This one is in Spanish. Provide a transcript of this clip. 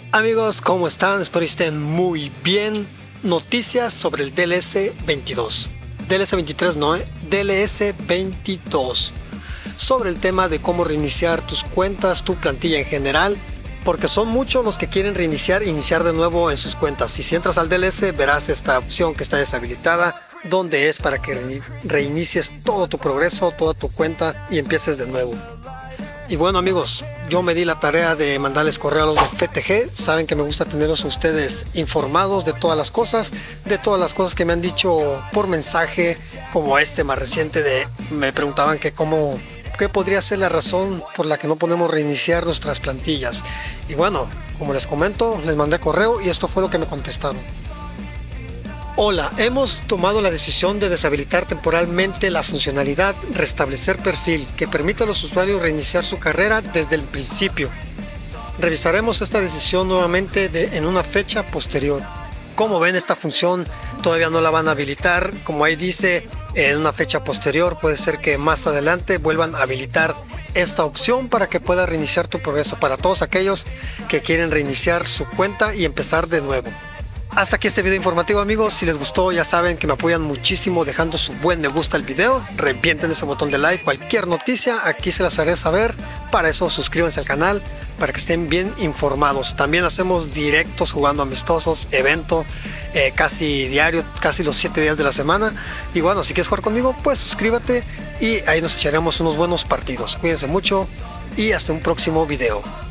Amigos, ¿cómo están? Espero que estén muy bien. Noticias sobre el DLS 22. DLS 23 no, DLS 22. Sobre el tema de cómo reiniciar tus cuentas, tu plantilla en general. Porque son muchos los que quieren iniciar de nuevo en sus cuentas. Y si entras al DLS verás esta opción que está deshabilitada, donde es para que reinicies todo tu progreso, toda tu cuenta y empieces de nuevo. Y bueno amigos, yo me di la tarea de mandarles correo a los de FTG. Saben que me gusta tenerlos a ustedes informados de todas las cosas que me han dicho por mensaje, como este más reciente me preguntaban que qué podría ser la razón por la que no podemos reiniciar nuestras plantillas. Y bueno, como les comento, les mandé correo y esto fue lo que me contestaron. Hola, hemos tomado la decisión de deshabilitar temporalmente la funcionalidad Restablecer perfil, que permite a los usuarios reiniciar su carrera desde el principio. Revisaremos esta decisión nuevamente en una fecha posterior. Como ven, esta función todavía no la van a habilitar. Como ahí dice, en una fecha posterior, puede ser que más adelante vuelvan a habilitar esta opción para que puedas reiniciar tu progreso para todos aquellos que quieren reiniciar su cuenta y empezar de nuevo. Hasta aquí este video informativo amigos. Si les gustó ya saben que me apoyan muchísimo dejando su buen me gusta al video. Revienten ese botón de like. Cualquier noticia aquí se las haré saber. Para eso suscríbanse al canal para que estén bien informados. También hacemos directos jugando amistosos, evento casi diario, casi los 7 días de la semana. Y bueno, si quieres jugar conmigo pues suscríbete y ahí nos echaremos unos buenos partidos. Cuídense mucho y hasta un próximo video.